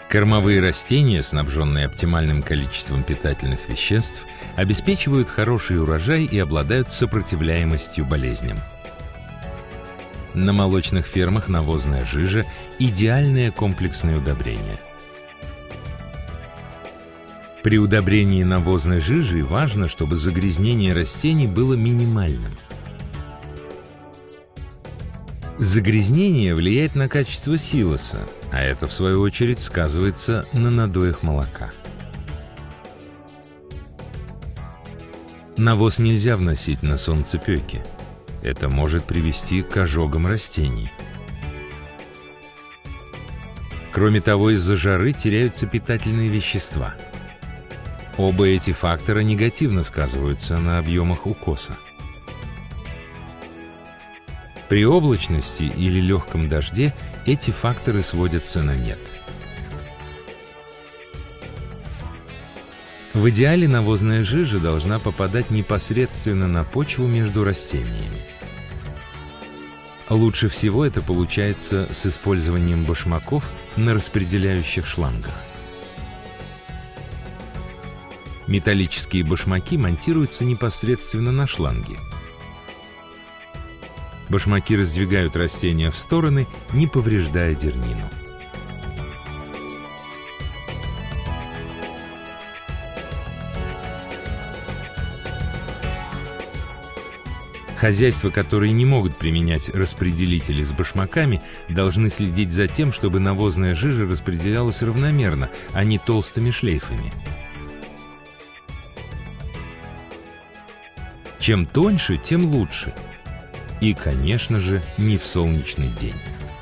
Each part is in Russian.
Кормовые растения, снабженные оптимальным количеством питательных веществ, обеспечивают хороший урожай и обладают сопротивляемостью болезням. На молочных фермах навозная жижа – идеальное комплексное удобрение. При удобрении навозной жижей важно, чтобы загрязнение растений было минимальным. Загрязнение влияет на качество силоса, а это, в свою очередь, сказывается на надоях молока. Навоз нельзя вносить на солнцепёки. Это может привести к ожогам растений. Кроме того, из-за жары теряются питательные вещества. Оба эти фактора негативно сказываются на объемах укоса. При облачности или легком дожде эти факторы сводятся на нет. В идеале навозная жижа должна попадать непосредственно на почву между растениями. Лучше всего это получается с использованием башмаков на распределяющих шлангах. Металлические башмаки монтируются непосредственно на шланге. Башмаки раздвигают растения в стороны, не повреждая дернину. Хозяйства, которые не могут применять распределители с башмаками, должны следить за тем, чтобы навозная жижа распределялась равномерно, а не толстыми шлейфами. Чем тоньше, тем лучше. И, конечно же, не в солнечный день.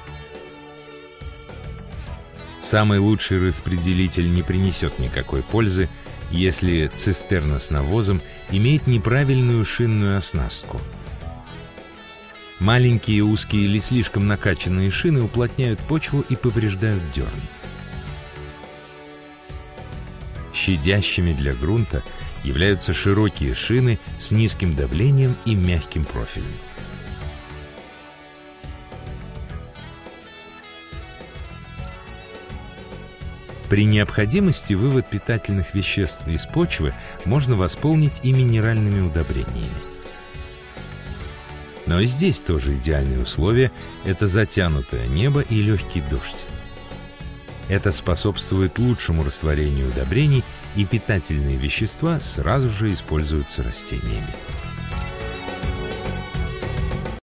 Самый лучший распределитель не принесет никакой пользы, если цистерна с навозом имеет неправильную шинную оснастку. Маленькие, узкие или слишком накачанные шины уплотняют почву и повреждают дерн. Щадящими для грунта являются широкие шины с низким давлением и мягким профилем. При необходимости вывод питательных веществ из почвы можно восполнить и минеральными удобрениями. Но и здесь тоже идеальные условия – это затянутое небо и легкий дождь. Это способствует лучшему растворению удобрений, и питательные вещества сразу же используются растениями.